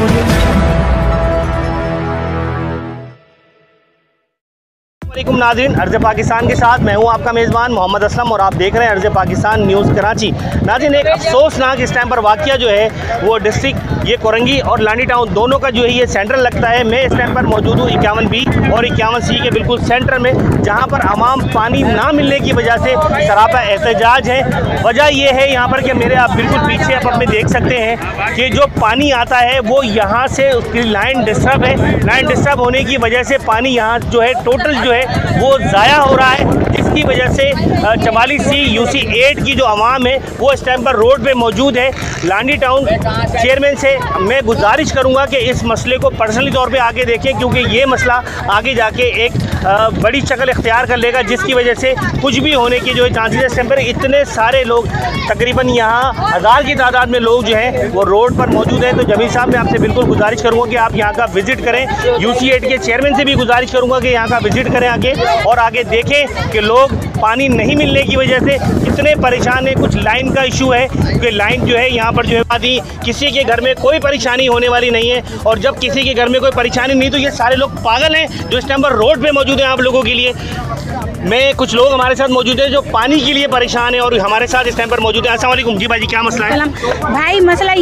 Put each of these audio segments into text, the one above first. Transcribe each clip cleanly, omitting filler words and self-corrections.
वालेकुम नाज़रीन, अर्ज़ पाकिस्तान के साथ मैं हूं आपका मेज़बान मोहम्मद असलम और आप देख रहे हैं अर्ज़ पाकिस्तान न्यूज़ कराची। नाज़रीन, एक अफसोसनाक इस टाइम पर वाक़या जो है वो डिस्ट्रिक्ट ये कोरंगी और लानी टाउन दोनों का जो है ये सेंटर लगता है। मैं इस टाइम पर मौजूद हूँ 51B और 51C के बिल्कुल सेंटर में, जहाँ पर आवाम पानी ना मिलने की वजह से सरापा एहतजाज है। वजह ये है यहाँ पर कि मेरे आप बिल्कुल पीछे आप अपने देख सकते हैं कि जो पानी आता है वो यहाँ से उसकी लाइन डिस्टर्ब है। लाइन डिस्टर्ब होने की वजह से पानी यहाँ जो है टोटल जो है वो ज़ाया हो रहा है, जिसकी वजह से 44C UC 8 की जो आवाम है वो इस टाइम पर रोड पे मौजूद है। लानी टाउन चेयरमैन से मैं गुजारिश करूंगा कि इस मसले को पर्सनली तौर पे आगे देखें, क्योंकि ये मसला आगे जाके एक बड़ी शक्ल इख्तियार कर लेगा, जिसकी वजह से कुछ भी होने की जो है चांसेस। इस टाइम पर इतने सारे लोग, तकरीबन यहाँ 1000 की तादाद में लोग जो हैं वो रोड पर मौजूद हैं। तो जमील साहब, मैं आपसे बिल्कुल गुजारिश करूँगा कि आप यहाँ का विज़िट करें। UC 8 के चेयरमैन से भी गुजारिश करूँगा कि यहाँ का विज़िट करें आगे और आगे देखें कि लोग पानी नहीं मिलने की वजह से कितने परेशान हैं। कुछ लाइन का इशू है क्योंकि लाइन जो है यहाँ पर जो है आदि किसी के घर में कोई परेशानी होने वाली नहीं है, और जब किसी के घर में कोई परेशानी नहीं तो ये सारे लोग पागल हैं जो इस टाइम पर रोड पे मौजूद हैं आप लोगों के लिए। मैं कुछ लोग हमारे साथ मौजूद हैं जो पानी के लिए परेशान है और हमारे साथ इस टाइम पर मौजूद है। अस्सलाम वालेकुम जी भाई, क्या मसला है? भाई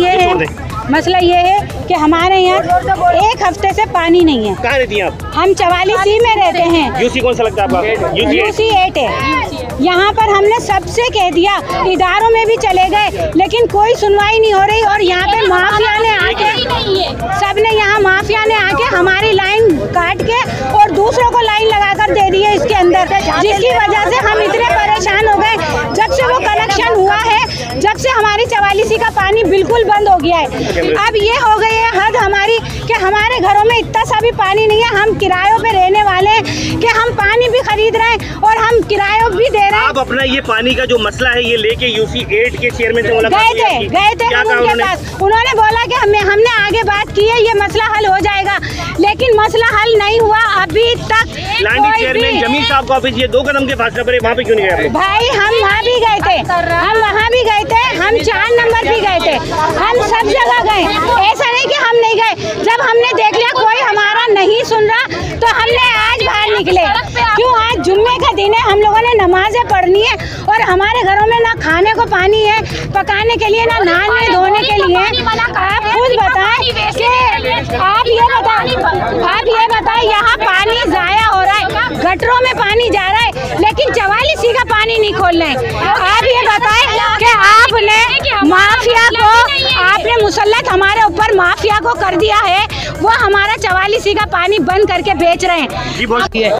मसला ये है कि हमारे यहाँ एक हफ्ते से पानी नहीं है। कहाँ रहती हैं आप? हम 44C में रहते हैं। UC कौन सा लगता है आपका? UC 8 है। यहाँ पर हमने सबसे कह दिया, इदारों में भी चले गए, लेकिन कोई सुनवाई नहीं हो रही। और यहाँ पे माफिया ने आके, सबने यहाँ माफिया ने आके हमारी लाइन काट के और दूसरों को लाइन लगाकर दे दी है इसके अंदर, जिसकी वजह से हम इतने परेशान हो गए। जब से वो कनेक्शन हुआ है, जब से हमारी 44C का पानी बिल्कुल बंद हो गया है। अब ये हो गई है हद हमारी कि हमारे घरों में इतना सा भी पानी नहीं है। हम किरायों पे रहने वाले हैं कि हम पानी भी खरीद रहे हैं और हम किरायों भी दे रहे हैं। आप अपना ये पानी का जो मसला है ये लेके UC 8 के चेयरमैन से मुलाकात गए थे हम उनके पास। उन्होंने बोला कि हमने आगे बात की है, ये मसला हल हो जाएगा, लेकिन मसला हल नहीं हुआ अभी तक। लानी चेयरमैन जमील साहब का ऑफिस ये 2 कदम के पास पर है, वहाँ पे क्यों नहीं गए? भाई हम वहाँ भी गए थे, हम 4 नंबर भी गए थे, हम सब जगह गए। ऐसा नहीं कि हम नहीं गए। जब हमने देख लिया कोई हमारा नहीं सुन रहा तो हमने आज बाहर निकले। क्यों? आज जुम्मे का दिन है, हम लोगों ने नमाजें पढ़नी है और हमारे घरों में ना खाने को पानी है पकाने के लिए, ना नहाने धोने के लिए। आप खुद बताएं कि आप ये बताएं यहाँ पानी जाया हो रहा है, गटरों में पानी जा रहा है, लेकिन 44C का पानी नहीं खोल रहे हैं। आप ये बताएं कि आपने माफिया को, आपने मुसल्लत हमारे ऊपर माफिया को कर दिया है, वो हमारा 44C का पानी बंद करके बेच रहे हैं।